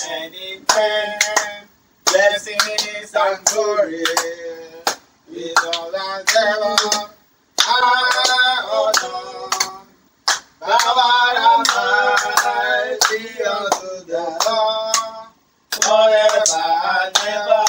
many men, blessings and glory, wisdom and favor, honor, power and might be unto the Lord, forever and ever.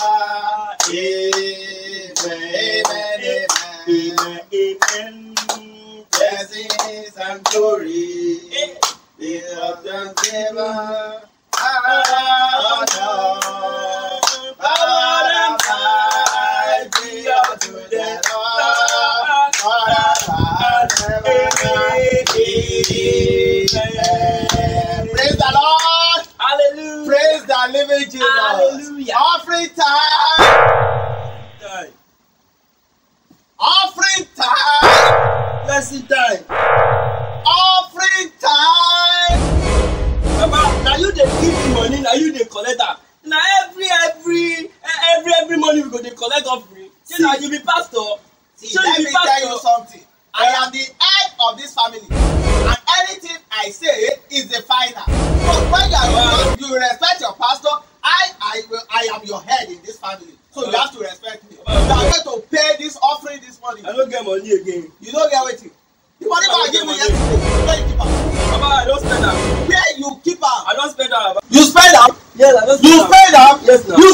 Amen, amen, amen. Blessings and glory, wisdom and favor, honor, power and might be unto the Lord, forever and ever. Praise the Lord. Hallelujah. Praise the living Jesus. Hallelujah. Offering time. Offering time. Blessing time. Offering time. Baba, now you dey give money, now you dey collect am. Now every money we go dey collect offering. See, now you be pastor. See, let me tell you something. I am the head of this family, and anything I say is the final. So when you respect your pastor, I am your head in this family. So you have to respect me. You are going to pay this offering this morning. I don't get money again. You don't get waiting. The money I give you yesterday, where you keep am? Baba, I don't spend am. Where you keep am? I don't spend am. You spend am? Yes, I don't spend am. You spend am? Yes, now. You